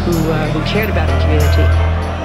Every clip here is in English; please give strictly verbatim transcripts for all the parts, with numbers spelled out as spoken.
who, uh, who cared about the community.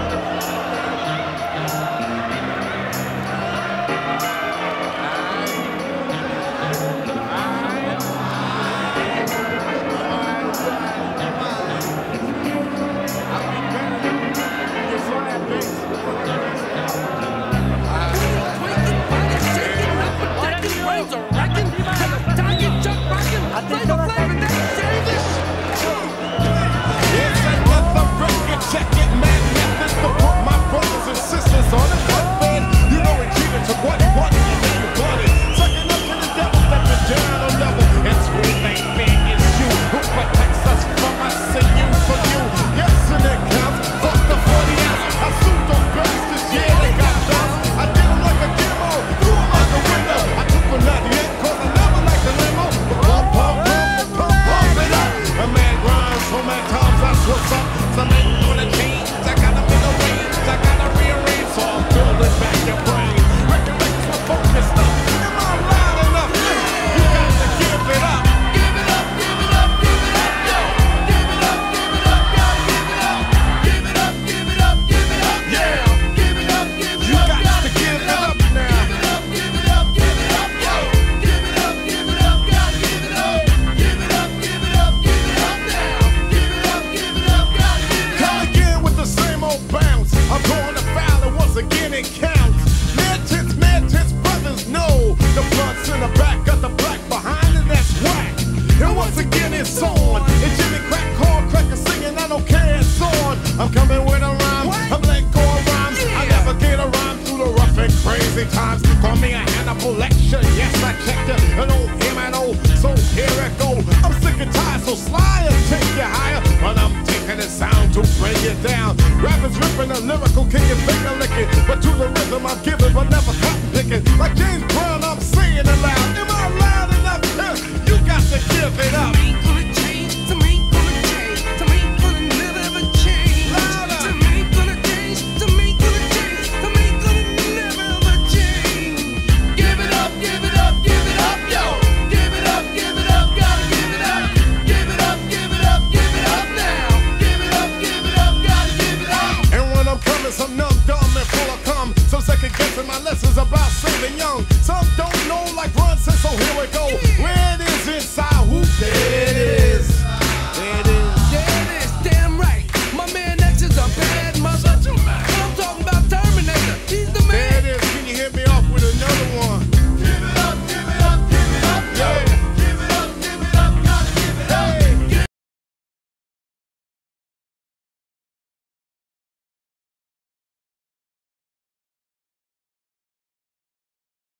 I'm coming with a rhyme, I'm letting go of rhymes. Yeah. I never get a rhyme through the rough and crazy times. Call me a Hannibal lecture, yes I checked it. An old M and O, so here it go. I'm sick and tired, so sly and take you higher. But I'm taking the sound to bring you down. Rappers ripping a lyrical king and finger licking. But to the rhythm I'm giving, but never cotton picking. Like James Brown, I'm saying it loud. Am I loud enough? You got to give it up.